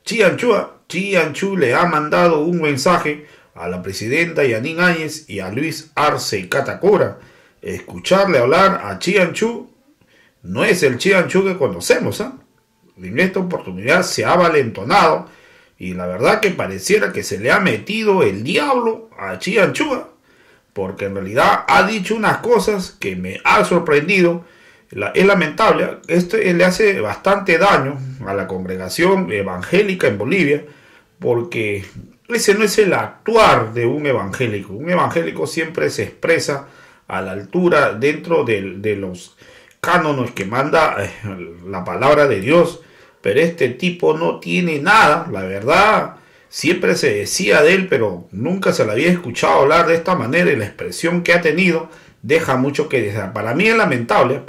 Chianchu le ha mandado un mensaje a la presidenta Yanine Áñez y a Luis Arce Catacora. Escucharle hablar a Chianchu no es el Chianchu que conocemos, ¿eh? En esta oportunidad se ha valentonado y la verdad que pareciera que se le ha metido el diablo a Chianchu, porque en realidad ha dicho unas cosas que me ha sorprendido. Es lamentable, esto le hace bastante daño a la congregación evangélica en Bolivia, porque ese no es el actuar de un evangélico. Un evangélico siempre se expresa a la altura dentro de los cánones que manda la palabra de Dios, pero este tipo no tiene nada, la verdad. Siempre se decía de él, pero nunca se le había escuchado hablar de esta manera, y la expresión que ha tenido deja mucho que desear. Para mí es lamentable,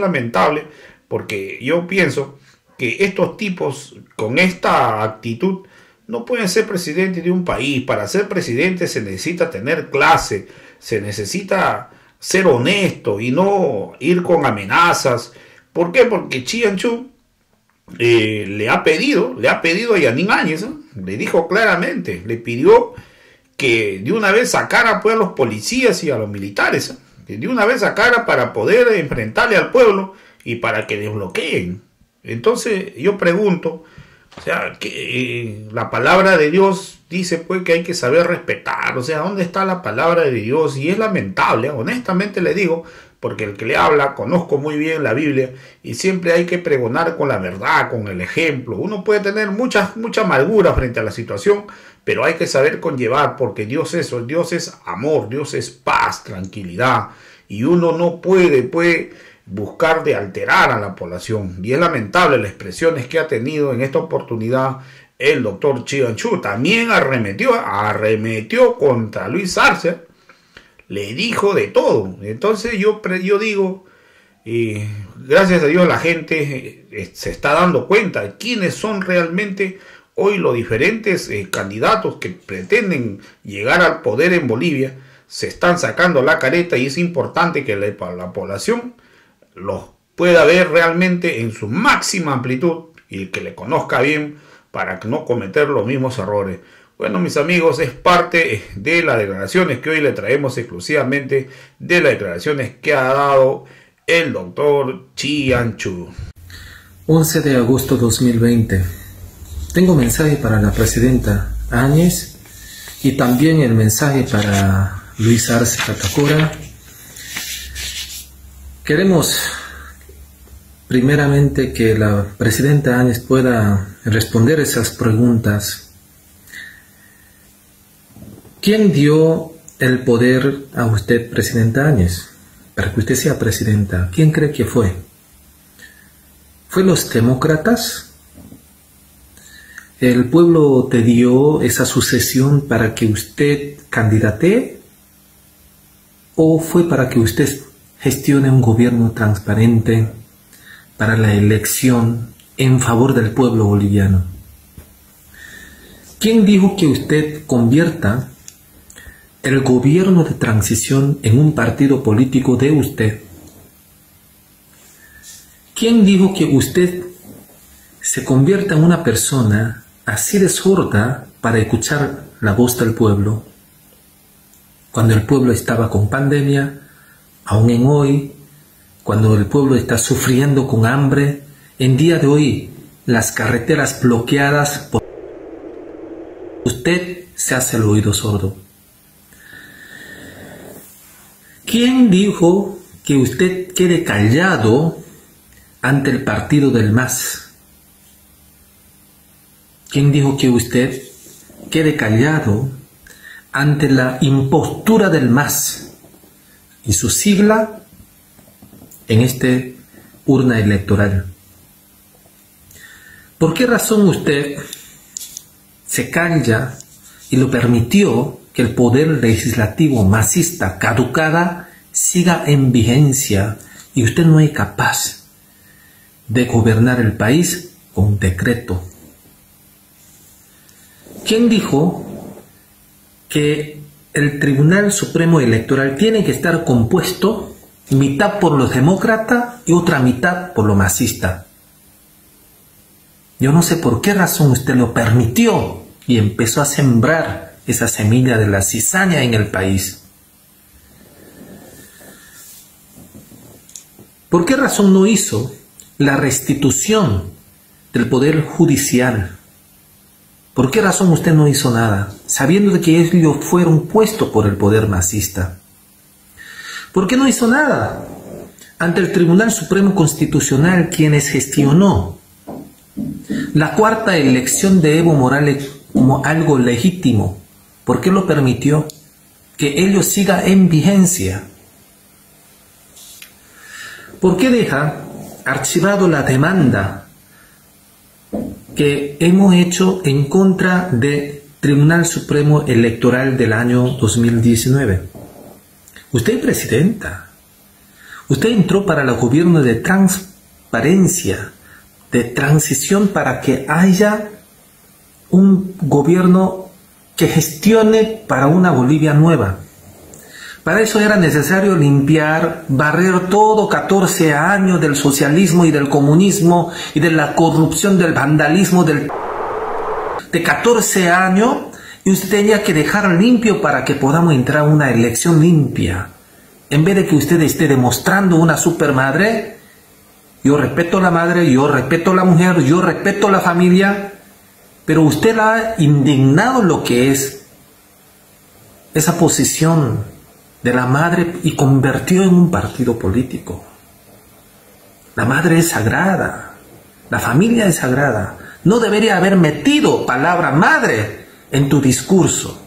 porque yo pienso que estos tipos con esta actitud no pueden ser presidentes de un país. Para ser presidente se necesita tener clase, se necesita ser honesto y no ir con amenazas. ¿Por qué? Porque Chianchu le ha pedido a Yanine Áñez, ¿eh? Le dijo claramente, le pidió que de una vez sacara pues a los policías y a los militares, ¿eh? Que de una vez sacara para poder enfrentarle al pueblo y para que desbloqueen. Entonces yo pregunto, o sea, que la palabra de Dios dice pues que hay que saber respetar. O sea, ¿dónde está la palabra de Dios? Y es lamentable, honestamente le digo, porque el que le habla, conozco muy bien la Biblia, y siempre hay que pregonar con la verdad, con el ejemplo. Uno puede tener mucha amargura frente a la situación, pero hay que saber conllevar, porque Dios es eso, Dios es amor, Dios es paz, tranquilidad, y uno no puede buscar de alterar a la población. Y es lamentable las expresiones que ha tenido en esta oportunidad el doctor Chianchu. También arremetió contra Luis Arce, le dijo de todo. Entonces yo digo, gracias a Dios la gente se está dando cuenta de quiénes son realmente hoy los diferentes candidatos que pretenden llegar al poder en Bolivia. Se están sacando la careta, y es importante que la población los pueda ver realmente en su máxima amplitud y que le conozca bien para no cometer los mismos errores. Bueno, mis amigos, es parte de las declaraciones que hoy le traemos exclusivamente, de las declaraciones que ha dado el doctor Chianchu. 11 de agosto 2020. Tengo mensaje para la presidenta Áñez y también el mensaje para Luis Arce Catacora. Queremos primeramente que la presidenta Áñez pueda responder esas preguntas. ¿Quién dio el poder a usted, presidenta Áñez, para que usted sea presidenta? ¿Quién cree que fue? ¿Fue los demócratas? ¿El pueblo te dio esa sucesión para que usted candidate? ¿O fue para que usted gestione un gobierno transparente para la elección en favor del pueblo boliviano? ¿Quién dijo que usted convierta el gobierno de transición en un partido político de usted? ¿Quién dijo que usted se convierta en una persona así de sorda para escuchar la voz del pueblo? Cuando el pueblo estaba con pandemia, aún en hoy, cuando el pueblo está sufriendo con hambre, en día de hoy, las carreteras bloqueadas, usted se hace el oído sordo. ¿Quién dijo que usted quede callado ante el partido del MAS? ¿Quién dijo que usted quede callado ante la impostura del MAS y su sigla en este urna electoral? ¿Por qué razón usted se calla y lo permitió que el poder legislativo masista caducada siga en vigencia y usted no es capaz de gobernar el país con decreto? ¿Quién dijo que el Tribunal Supremo Electoral tiene que estar compuesto mitad por los demócratas y otra mitad por los masistas? Yo no sé por qué razón usted lo permitió y empezó a sembrar esa semilla de la cizaña en el país. ¿Por qué razón no hizo la restitución del poder judicial? ¿Por qué razón usted no hizo nada, sabiendo de que ellos fueron puestos por el poder masista? ¿Por qué no hizo nada ante el Tribunal Supremo Constitucional, quienes gestionó la cuarta elección de Evo Morales como algo legítimo? ¿Por qué lo permitió que ello siga en vigencia? ¿Por qué deja archivado la demanda que hemos hecho en contra del Tribunal Supremo Electoral del año 2019? Usted es presidenta. Usted entró para el gobierno de transparencia, de transición, para que haya un gobierno que gestione para una Bolivia nueva. Para eso era necesario limpiar, barrer todo 14 años del socialismo y del comunismo y de la corrupción, del vandalismo, de 14 años, y usted tenía que dejar limpio para que podamos entrar a una elección limpia. En vez de que usted esté demostrando una supermadre, yo respeto a la madre, yo respeto a la mujer, yo respeto a la familia, pero usted la ha indignado lo que es esa posición de la madre y convirtió en un partido político. La madre es sagrada, la familia es sagrada. No debería haber metido palabra madre en tu discurso.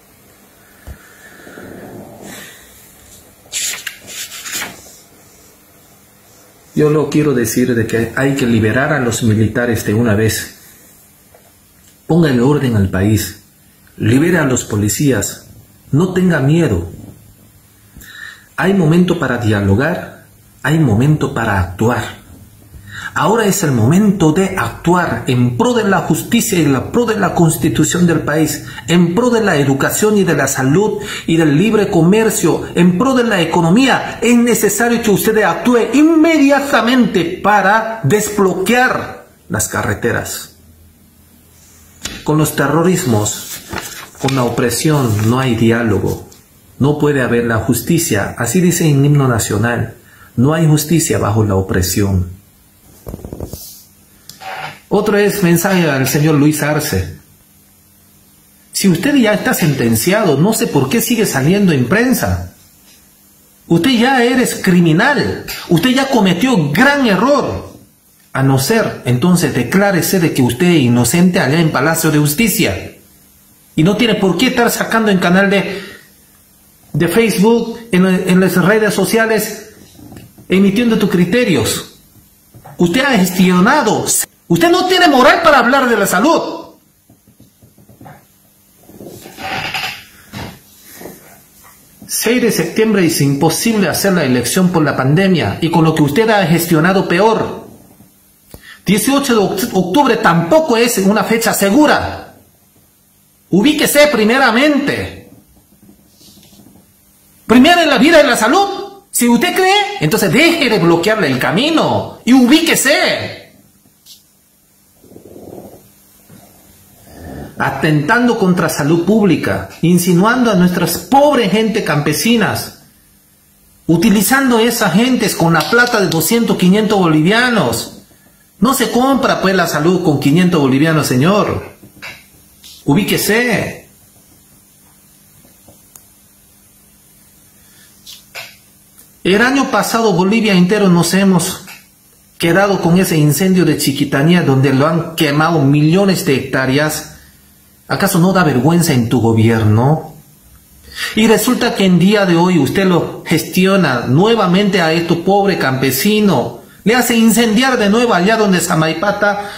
Yo lo quiero decir de que hay que liberar a los militares de una vez. Póngale orden al país. Libere a los policías. No tenga miedo. Hay momento para dialogar. Hay momento para actuar. Ahora es el momento de actuar en pro de la justicia y en pro de la constitución del país, en pro de la educación y de la salud y del libre comercio, en pro de la economía. Es necesario que usted actúe inmediatamente para desbloquear las carreteras. Con los terrorismos, con la opresión, no hay diálogo. No puede haber la justicia. Así dice el himno nacional. No hay justicia bajo la opresión. Otro es mensaje al señor Luis Arce. Si usted ya está sentenciado, no sé por qué sigue saliendo en prensa. Usted ya eres criminal. Usted ya cometió gran error. A no ser, entonces declárese de que usted es inocente allá en Palacio de Justicia. Y no tiene por qué estar sacando en canal de Facebook, en las redes sociales, emitiendo tus criterios. Usted ha gestionado. Usted no tiene moral para hablar de la salud. 6 de septiembre es imposible hacer la elección por la pandemia y con lo que usted ha gestionado peor. 18 de octubre tampoco es una fecha segura. Ubíquese primeramente. Primero en la vida y la salud. Si usted cree, entonces deje de bloquearle el camino y ubíquese. Atentando contra salud pública, insinuando a nuestras pobres gente campesinas, utilizando esas gentes con la plata de 200, 500 bolivianos. No se compra pues la salud con 500 bolivianos, señor. Ubíquese. El año pasado Bolivia entero nos hemos quedado con ese incendio de Chiquitanía donde lo han quemado millones de hectáreas. ¿Acaso no da vergüenza en tu gobierno? Y resulta que en día de hoy usted lo gestiona nuevamente a este pobre campesino. Le hace incendiar de nuevo allá donde Samaipata.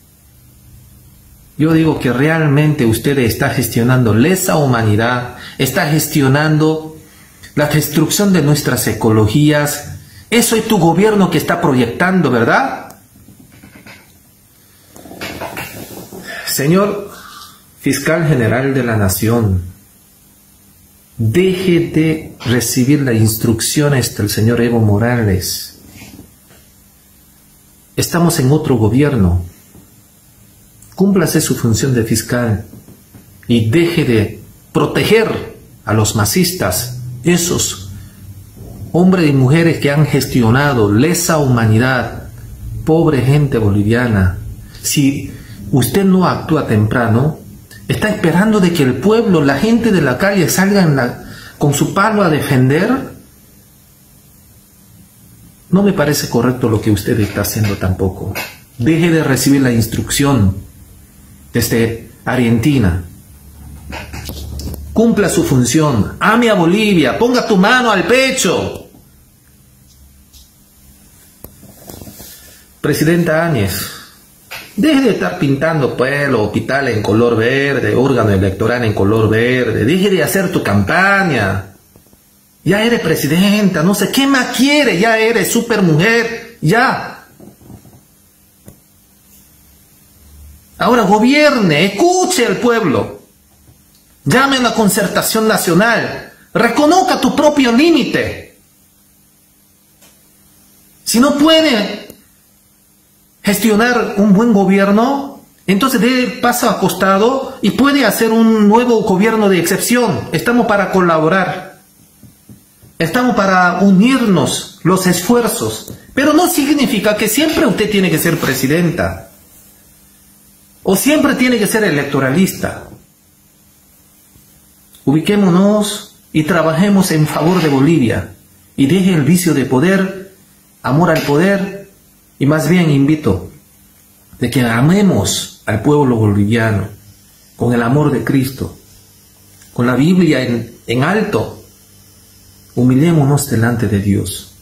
Yo digo que realmente usted está gestionando lesa humanidad. Está gestionando la destrucción de nuestras ecologías. Eso es tu gobierno que está proyectando, ¿verdad? Señor Fiscal General de la Nación, deje de recibir las instrucciones del señor Evo Morales. Estamos en otro gobierno. Cúmplase su función de fiscal y deje de proteger a los masistas, esos hombres y mujeres que han gestionado lesa humanidad, pobre gente boliviana. Si usted no actúa temprano, está esperando de que el pueblo, la gente de la calle salga con su palo a defender. No me parece correcto lo que usted está haciendo tampoco. Deje de recibir la instrucción desde Argentina. Cumpla su función. Ame a Bolivia. Ponga tu mano al pecho. Presidenta Áñez, deje de estar pintando pueblo, hospital en color verde, órgano electoral en color verde. Deje de hacer tu campaña. Ya eres presidenta, no sé qué más quiere, ya eres supermujer, ya. Ahora gobierne, escuche al pueblo. Llame a la concertación nacional, reconozca tu propio límite. Si no puede gestionar un buen gobierno, entonces dé paso a costado y puede hacer un nuevo gobierno de excepción. Estamos para colaborar. Estamos para unirnos los esfuerzos, pero no significa que siempre usted tiene que ser presidenta o siempre tiene que ser electoralista. Ubiquémonos y trabajemos en favor de Bolivia y deje el vicio de poder, amor al poder, y más bien invito de que amemos al pueblo boliviano con el amor de Cristo, con la Biblia en alto. Humillémonos delante de Dios.